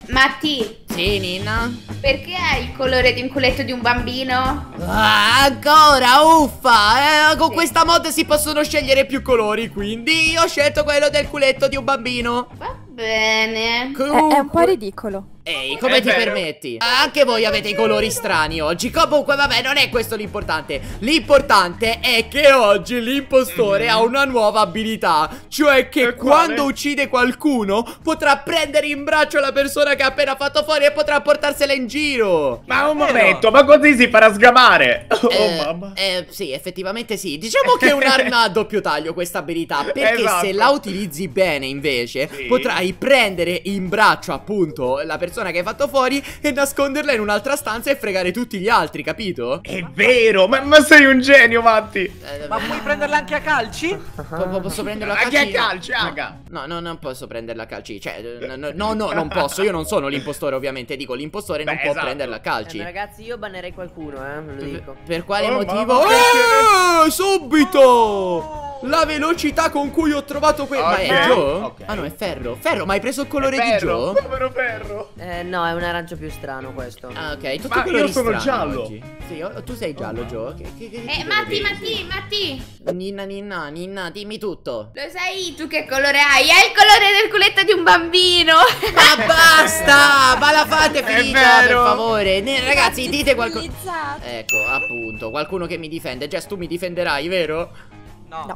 Matti, Sì, Ninna? perché hai il colore di un culetto di un bambino? Ah, ancora, uffa! Con Sì. questa mod si possono scegliere più colori, quindi io ho scelto quello del culetto di un bambino. Va bene. È un po' ridicolo. Ehi, come È ti vero. permetti? Anche voi avete i colori strani oggi. Comunque, vabbè, non è questo l'importante. L'importante è che oggi l'impostore ha una nuova abilità. Cioè che E quale? quando uccide qualcuno potrà prendere in braccio la persona che ha appena fatto fuori e potrà portarsela in giro. Ma un momento, ma così si farà sgamare. Mamma. Sì, effettivamente sì. Diciamo che è un'arma a doppio taglio questa abilità. Perché Esatto. se la utilizzi bene invece Sì. potrai prendere in braccio appunto la persona che hai fatto fuori e nasconderla in un'altra stanza e fregare tutti gli altri, capito? È vero, ma sei un genio, Matti. Ma puoi prenderla anche a calci? Posso prenderla a Anche a calci? calci, raga. No, non posso prenderla a calci. Cioè, no, non posso. Io non sono l'impostore, ovviamente. Dico, l'impostore non può esatto. prenderla a calci. Ma ragazzi, io bannerei qualcuno, ve lo dico. Per quale Oh, motivo? mamma, Subito! La velocità con cui ho trovato Ma è Ok, Joe? ok. Ah no, è Ferro. Ferro, ma hai preso il colore di Ferro, Joe? povero Ferro. No, è un arancio più strano questo. Ah, ok. Tutti Ma colori io sono strani giallo. oggi. Sì, tu sei giallo, Joe. Che Matti, Ninna, dimmi tutto. lo sai tu che colore hai? Hai il colore del culetto di un bambino. Ma basta! Ma la fate finita, per vero. favore. Ragazzi, dite qualcosa. Civilizzato. Ecco, appunto, qualcuno che mi difende. Jess, tu mi difenderai, vero? No.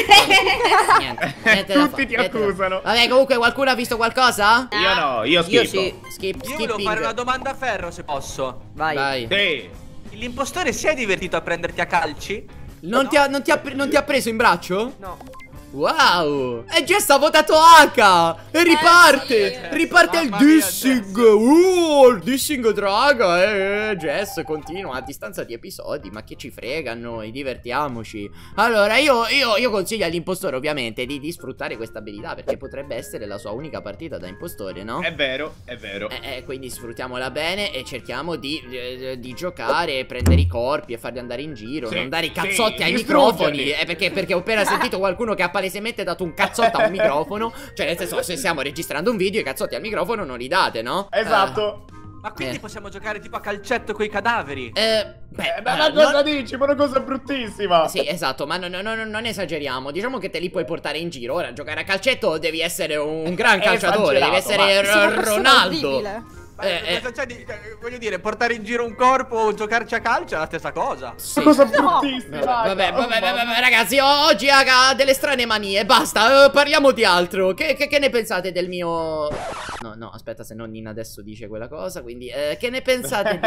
Niente da Tutti ti niente da- accusano. Vabbè, comunque qualcuno ha visto qualcosa? Io no, io Io schifo. sì. Skip, Io volevo skipping. fare una domanda a Ferro, se posso. Vai. Vai. Sì. L'impostore si è divertito a prenderti a calci? Non ti ha preso in braccio? No. Wow! E Jess ha votato H! E riparte! sì. Riparte il Mamma mia, dissing! Il dissing draga! Jess continua a distanza di episodi. Ma che ci frega a noi? Divertiamoci. Allora, io consiglio all'impostore, ovviamente, di sfruttare questa abilità. Perché potrebbe essere la sua unica partita da impostore, no? È vero, è vero. Quindi sfruttiamola bene e cerchiamo di giocare, prendere i corpi e farli andare in giro, Sì, non dare i sì, cazzotti ai distruggerli. microfoni. Perché ho appena sentito qualcuno che ha palesemente dato un cazzotto a un microfono. Cioè, nel senso, se stiamo registrando un video, i cazzotti al microfono non li date, no? Esatto. Ma quindi Eh. possiamo giocare tipo a calcetto coi cadaveri? Ma cosa dici? Ma una cosa bruttissima. Sì, esatto, ma non esageriamo. Diciamo che te li puoi portare in giro. Ora, giocare a calcetto devi essere un gran È calciatore. Devi esagerato, essere Sei una persona Ronaldo. orribile. Cosa c'è di... voglio dire, portare in giro un corpo o giocarci a calcio è la stessa cosa. Sì. Una cosa No. bruttissima. Vabbè, raga. vabbè, ragazzi, oggi ha delle strane manie. Basta, parliamo di altro. Che ne pensate del mio... No, aspetta, se no Nina adesso dice quella cosa. Quindi, che ne pensate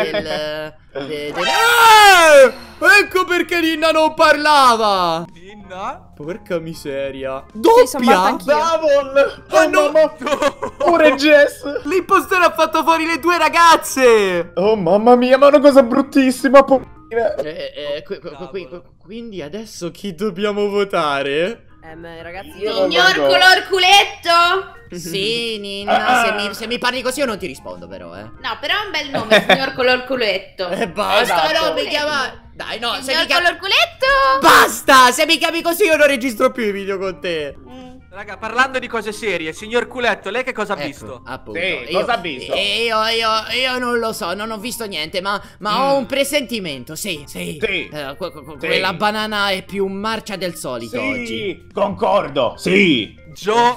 ecco perché Nina non parlava. Ninna? Porca miseria. Sì, sono morta Doppia? anch'io. Davol. Oh, no. mamma. Pure Jess. L'impostore ha fatto fuori le due ragazze. Oh mamma mia, ma una cosa bruttissima. Poverina. Quindi adesso chi dobbiamo votare? Ragazzi, Signor color culetto. Sì, Nina, se mi parli così io non ti rispondo però, No, però è un bel nome, signor color culetto. Basta, Esatto. non mi chiamare. Dai, no, se mi Signor chiami... color culetto. Basta, se mi chiami così io non registro più i video con te. Raga, parlando di cose serie, signor Culetto, lei che cosa ha Ecco, visto? appunto. Sì, cosa ha visto? Io non lo so, non ho visto niente, ma ho un presentimento, sì. Sì. Quella banana è più marcia del solito oggi. Sì, concordo. Sì. Joe.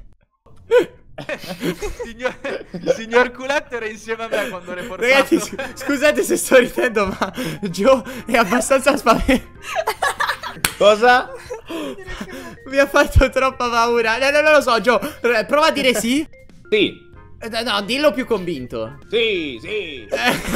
Signor Culetto era insieme a me quando reportato. Ragazzi, scusate se sto ridendo, ma Joe è abbastanza spaventato. Cosa? Mi ha fatto troppa paura. No, non lo so, Joe. Prova a dire sì. Sì. No, dillo più convinto. Sì, sì.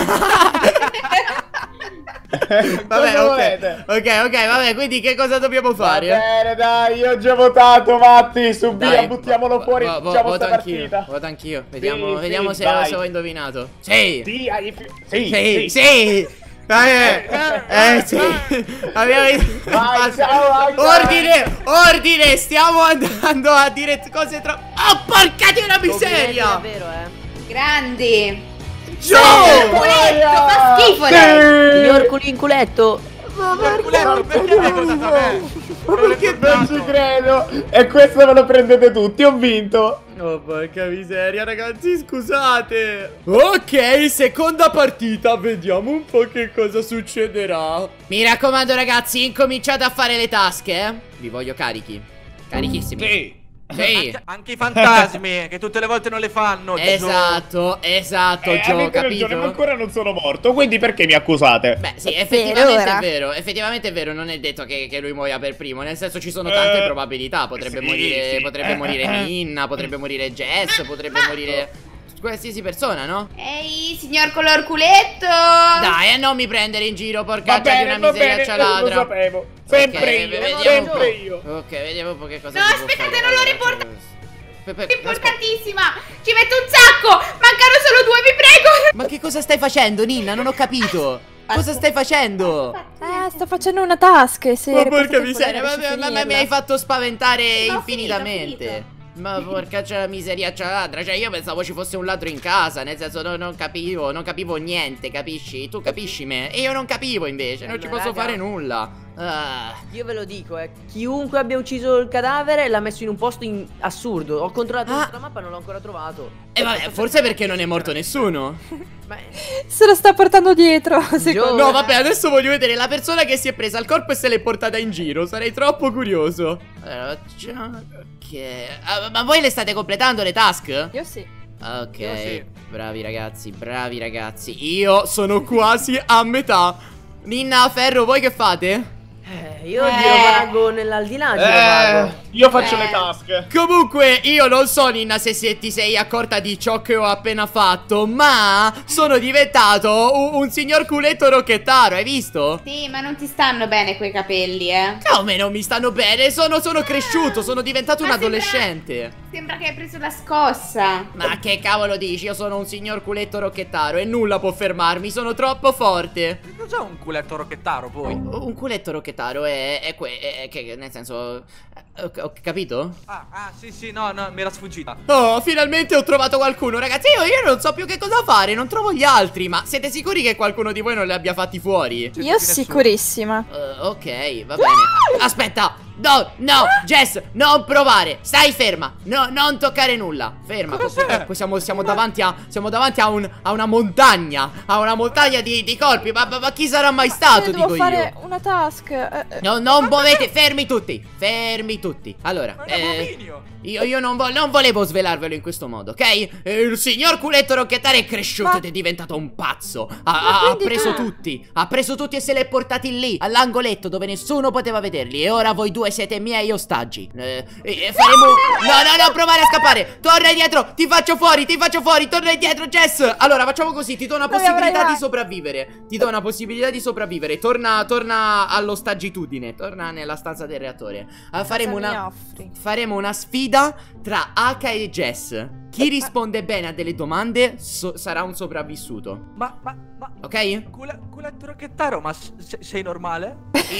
Vabbè, Cosa ok. volete? Ok, vabbè, quindi che cosa dobbiamo Va fare? bene, dai, io ho già votato, Matti. Su via, Dai, buttiamolo fuori. Facciamo voto sta anch'io. partita. Voto anch'io. Vediamo, Sì, vediamo sì, se vai. ho indovinato. Sì. Sì, hai sì, Sì, sì. sì. Sì. Abbiamo... Vai, ciao, Anka. Ordine, stiamo andando a dire cose troppo... Oh, porca di una miseria! Davvero, Grandi. Joe! Culetto, fa schifo lei. Signor Culetto. Signor Culetto, perché l'hai votato a me? Ma perché non ci credo? E questo ve lo prendete tutti, ho vinto. Oh, porca miseria, ragazzi, scusate. Ok, seconda partita. Vediamo un po' che cosa succederà. Mi raccomando, ragazzi, incominciate a fare le tasche, Vi voglio carichi. Carichissimi. Sì. Sì. Anche i fantasmi, che tutte le volte non le fanno. Esatto, Gio, capito? Ma ancora non sono morto, quindi perché mi accusate? Beh, sì, effettivamente ora. è vero. Effettivamente è vero, non è detto che lui muoia per primo. Nel senso, ci sono tante probabilità. Potrebbe sì, morire, sì. potrebbe morire Ninna, potrebbe morire Jess, potrebbe morire qualsiasi persona, no? Ehi, signor color culetto. Dai, non mi prendere in giro, porcaccia di una miseriaccia lo ladra. sapevo. Sempre Ok, io, vediamo sempre un po'. io. Ok, vediamo un po' che cosa No, si può aspettate, fare. non lo Allora, riporta- aspetta. Importantissima. Ci metto un sacco. Mancano solo 2, vi prego. Ma che cosa stai facendo, Ninna? Non ho capito. Cosa stai facendo? Sto facendo una task. Se Ma riportate porca il miseria, potere, ma riesci a mi hai fatto spaventare No, ho infinitamente. finito. Ma porcaccia la miseriaccia ladra. Cioè, io pensavo ci fosse un ladro in casa. Nel senso, non capivo niente, capisci? Tu capisci me? E io non capivo invece. Non ci Allora, posso raga. fare nulla. Ah. Io ve lo dico, chiunque abbia ucciso il cadavere l'ha messo in un posto assurdo. Ho controllato tutta la mappa e non l'ho ancora trovato. E vabbè, forse perché non è morto nessuno. Ma Se lo sta portando dietro, secondo No, me. vabbè, adesso voglio vedere la persona che si è presa il corpo e se l'è portata in giro. Sarei troppo curioso. Allora, ma voi le state completando le task? Io sì. Ok, Io sì. bravi ragazzi. Io sono quasi a metà. Ninna, Ferro, voi che fate? io girovago nell'aldilà, girovago. Io faccio le task. Comunque, io non so, Ninna, se ti sei accorta di ciò che ho appena fatto, ma sono diventato un signor culetto rocchettaro, hai visto? Sì, ma non ti stanno bene quei capelli, Come non mi stanno bene? Sono cresciuto, sono diventato un Ma sembra- adolescente. Sembra che hai preso la scossa. Ma che cavolo dici? Io sono un signor culetto rocchettaro e nulla può fermarmi, sono troppo forte. Che cos'è un culetto rocchettaro poi? Un culetto rocchettaro è che nel senso... Ho capito? Sì, no, mi era sfuggita. Oh, finalmente ho trovato qualcuno, ragazzi. Io non so più che cosa fare, non trovo gli altri. Ma siete sicuri che qualcuno di voi non li abbia fatti fuori? Io sicurissima. Ok, va bene. Aspetta. No, Jess, non provare. Stai ferma. No, non toccare nulla. Ferma. Cos'è? Siamo davanti a una montagna. A una montagna di corpi. Ma chi sarà mai stato, Devo dico fare io. una task. No, non muovete, fermi tutti. Allora, Ma è un abominio. io non volevo svelarvelo in questo modo, ok? Il signor culetto rocchettare è cresciuto ed è diventato un pazzo. Ha preso tutti. Ha preso tutti e se li è portati lì, all'angoletto dove nessuno poteva vederli. E ora voi due siete i miei ostaggi. Faremo... No, provare a scappare. Torna indietro, ti faccio fuori, torna indietro, Jess. Allora, facciamo così, ti do una possibilità di sopravvivere. Torna all'ostaggitudine. Torna nella stanza del reattore. Faremo una sfida tra Aka e Jess. Chi risponde bene a delle domande sarà un sopravvissuto. Ma Ok? culetto rocchettaro, ma sei normale?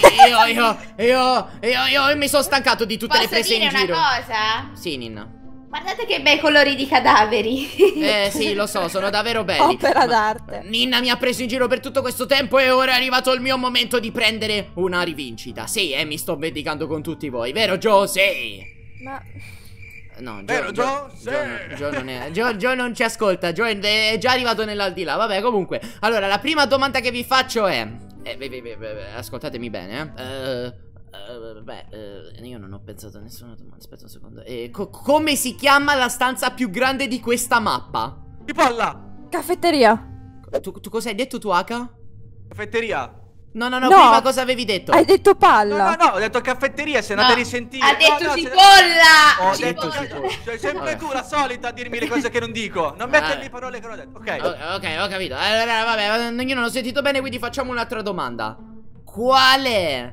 Io mi sono stancato di tutte le Posso prese dire in giro. una cosa? Sì, Ninna. Guardate che bei colori di cadaveri. Sì, lo so, sono davvero belli. Opera d'arte. Ninna mi ha preso in giro per tutto questo tempo e ora è arrivato il mio momento di prendere una rivincita. Sì, mi sto vendicando con tutti voi, vero Joe? Sì. Ma... No, Vero, Joe? Sì. Joe non ci ascolta. Joe è già arrivato nell'aldilà. Vabbè, comunque. Allora, la prima domanda che vi faccio è... ascoltatemi bene, io non ho pensato a nessuna domanda. Aspetta un secondo. Come si chiama la stanza più grande di questa mappa? Cipolla! Caffetteria. Tu cosa hai detto tu, Aka? Caffetteria! No, prima cosa avevi detto? Hai detto palla. No, ho detto caffetteria, se andate a risentire. Ha detto No, cipolla. Ho detto cipolla. Sei sempre tu la solita a dirmi le cose che non dico. Non mettermi le parole che non ho detto. Ok, ho capito. Allora, vabbè, io non ho sentito bene, quindi facciamo un'altra domanda. Qual è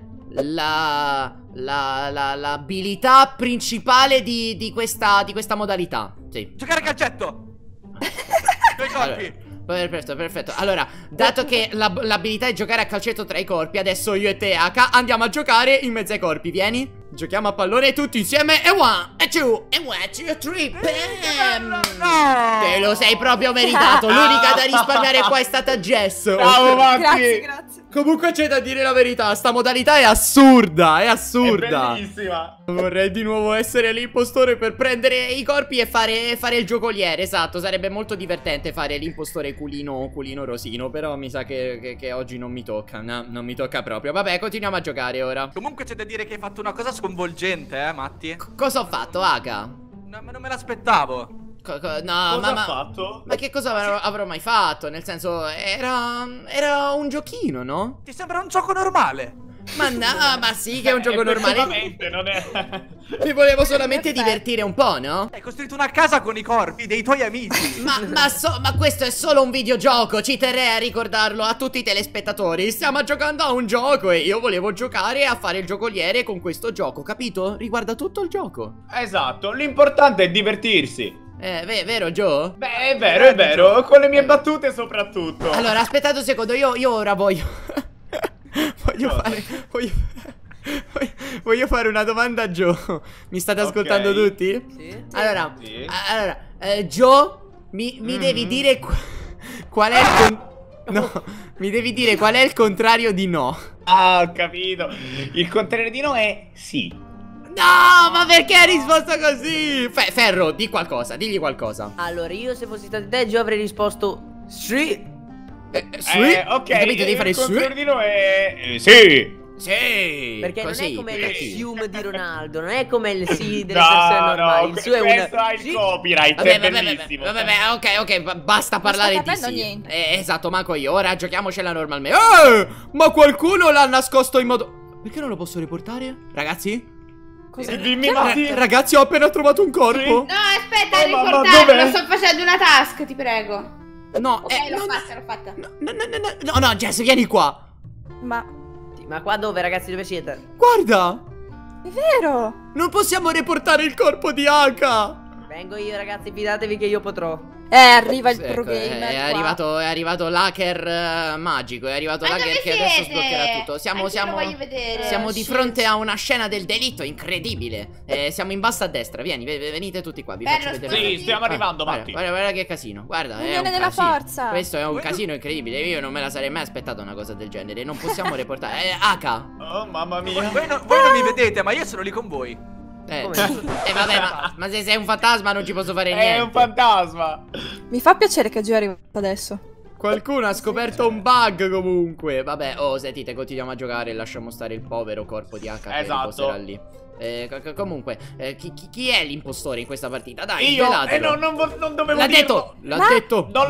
l'abilità principale di questa modalità? Sì. Giocare a calcetto! Coi colpi! Perfetto. Allora, dato che l'abilità è giocare a calcetto tra i corpi, adesso io e te, Aka, andiamo a giocare in mezzo ai corpi. Vieni. Giochiamo a pallone tutti insieme. E 1, e 2, e 1, e 2, 3. Bam! Te lo sei proprio meritato. L'unica da risparmiare qua è stata Jess. Bravo, Matti. Grazie. Comunque c'è da dire la verità, sta modalità è assurda, è assurda. È bellissima. Vorrei di nuovo essere l'impostore per prendere i corpi e fare il giocoliere, esatto, sarebbe molto divertente fare l'impostore culino rosino, però mi sa che oggi non mi tocca, no, non mi tocca proprio. Vabbè, continuiamo a giocare ora. Comunque c'è da dire che hai fatto una cosa sconvolgente, Matti. Cosa ho fatto, Aga? No, ma non me l'aspettavo. No, Cosa ha fatto? Ma che cosa avrò mai fatto? Nel senso, era un giochino, no? Ti sembra un gioco normale? Ma no, ma sì che è un gioco normale. Effettivamente non è. Mi volevo solamente divertire un po', no? Hai costruito una casa con i corpi dei tuoi amici. Ma questo è solo un videogioco. Ci terrei a ricordarlo a tutti i telespettatori. Stiamo giocando a un gioco e io volevo giocare a fare il giocoliere con questo gioco, capito? Riguarda tutto il gioco. Esatto, l'importante è divertirsi. Vero, Joe? Beh, è vero, con le mie battute soprattutto. Allora, aspettate un secondo, io ora voglio voglio fare una domanda a Joe. Mi state ascoltando tutti? Sì. Allora, Sì. Joe, mi devi dire qual è mi devi dire qual è il contrario di no. Ah, ho capito. Il contrario di no è sì. No, ma perché hai risposto così? Ferro, digli qualcosa. Allora, io se fossi stato te, Gio, avrei risposto sì. Sì? Ok, Capito, devi fare il sì. contrario di no è sì. Sì. Perché così, non è come il sì. sium di Ronaldo, non è come il sì delle persone normali. Il suo è questo un ha il sì. copyright, è bellissimo. Vabbè, ok, basta parlare sto di capendo sì. niente. Esatto, manco io, ora giochiamocela normalmente. Ma qualcuno l'ha nascosto in modo... Perché non lo posso riportare? Ragazzi? Cos'è? Dimmi, Matti. Ragazzi, ho appena trovato un corpo. No, aspetta, Oh, ma riportarlo. dov'è? Sto facendo una task, ti prego. No, Ok, l'ho fatta. No, Jess, vieni qua. Ma Sì, ma qua dove, ragazzi, dove siete? Guarda, è vero! non possiamo riportare il corpo di Aka. Vengo io, ragazzi, fidatevi che io potrò. Arriva il Ecco, pro gamer è arrivato l'hacker magico. È arrivato Ma l'hacker dove che adesso siete? sbloccherà tutto. Anch'io lo voglio vedere. Siamo di fronte a una scena del delitto incredibile. Siamo in basso a destra. venite tutti qua. Vi Bello, faccio vedere. Sì, stiamo arrivando, Guarda, Matti. guarda che casino. Guarda, è Unione un della casino. forza. Questo è un casino incredibile. Io non me la sarei mai aspettato una cosa del genere. Non possiamo riportare. Aka. Oh, mamma mia. Voi non mi vedete, ma io sono lì con voi. Vabbè, ma se sei un fantasma non ci posso fare niente. È un fantasma. Mi fa piacere che Gio è arrivato adesso. Qualcuno ha scoperto un bug comunque. Vabbè, sentite, continuiamo a giocare e lasciamo stare il povero corpo di H che riposerà lì. Comunque, chi è l'impostore in questa partita? Dai, Io svelatelo. non dovevo L'ha dirlo. detto, l'ha detto. Non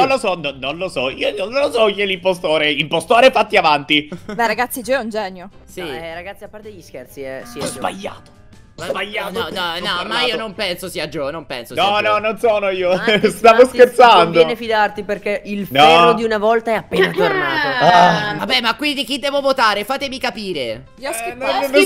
lo so, io non lo so, io l'impostore. Impostore, fatti avanti. Beh, ragazzi, Gio è un genio. Sì. No, ragazzi, a parte gli scherzi, sì, Ho sbagliato. Sbagliato. No, ma io non penso sia Joe, non penso sia No, Joe. non sono io. Matti, Stavo scherzando. Conviene fidarti perché il ferro di una volta è appena tornato. Vabbè, ma quindi chi devo votare? Fatemi capire. Io ho skippato.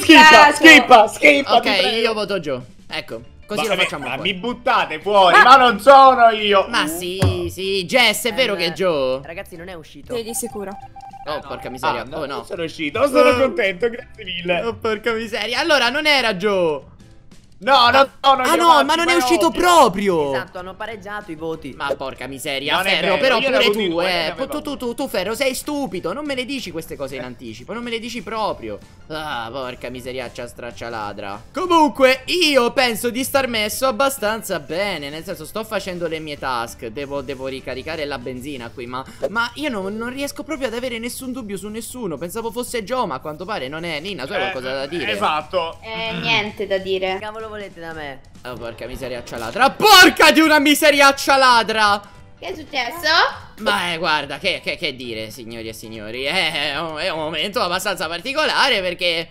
Skippa. Ok, io voto Joe. Ecco, così lo facciamo Ma fuori. mi buttate fuori, ma non sono io. Ma sì, Jess, è vero che è Joe? Ragazzi, non è uscito. Sì, di sicuro. Oh, porca miseria. Oh, no. Non sono uscito, sono contento, grazie mille. Oh, porca miseria. Allora, non era Joe. No, no, Ma non è uscito proprio. Esatto, hanno pareggiato i voti. Ma porca miseria, Non è Ferro, vero, però io pure l'avevo tu, detto, ne avevo. tu, Ferro, sei stupido. Non me le dici queste cose in anticipo, non me le dici proprio. Ah, porca miseriaccia straccia ladra. Comunque, io penso di star messo abbastanza bene. Nel senso, sto facendo le mie task. Devo ricaricare la benzina qui, ma io non riesco proprio ad avere nessun dubbio su nessuno. Pensavo fosse Joe, ma a quanto pare non è. Nina, tu hai qualcosa da dire? Esatto. Niente da dire. Che cavolo volete da me? Oh, porca miseriaccia ladra. Porca di una miseriaccia ladra. Che è successo? Ma guarda, che dire, signori e signori. È un momento abbastanza particolare perché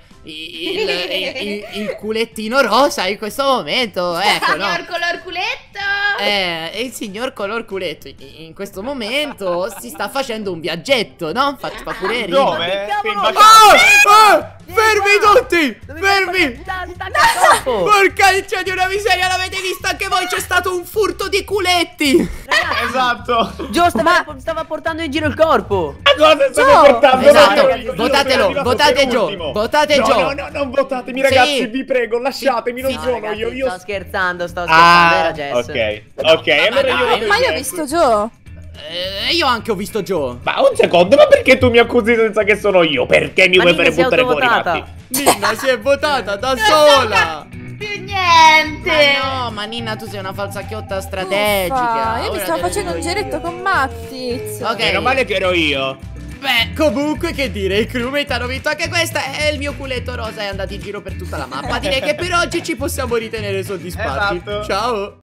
il culettino rosa in questo momento, ecco, no? Signor color culetto. Il signor color culetto in questo momento si sta facendo un viaggetto, no? Fa pure rima. Dove? Fermi tutti! Fermi! Troppo! Porca di una miseria, l'avete visto anche voi? C'è stato un furto di culetti! Esatto. Gio stava portando in giro il corpo. Cosa stavo portando? Esatto, Io votatelo, sono arrivato votate per Joe, ultimo. votate Joe. No, non votatemi ragazzi, Sì. vi prego, lasciatemi, non No, sono ragazzi, io. sto scherzando, era Jess. Ok, allora io voto Ma io ho Jess. visto Gio. Io anche ho visto Joe. Ma un secondo, ma perché tu mi accusi senza che sono io? Perché mi Ma vuoi Nina fare si è buttare fuori i autovotata. matti? Nina si è votata da sola. Più niente. Ma no, ma Nina, tu sei una falsacchiotta strategica. Io mi Ora stavo te lo facendo un dico giretto io. con Mattiz. Ok. Meno male che ero io. Beh, comunque che dire, i crewmate hanno vinto anche questa e il mio culetto rosa è andato in giro per tutta la mappa. Direi che per oggi ci possiamo ritenere soddisfatti. Esatto. Ciao.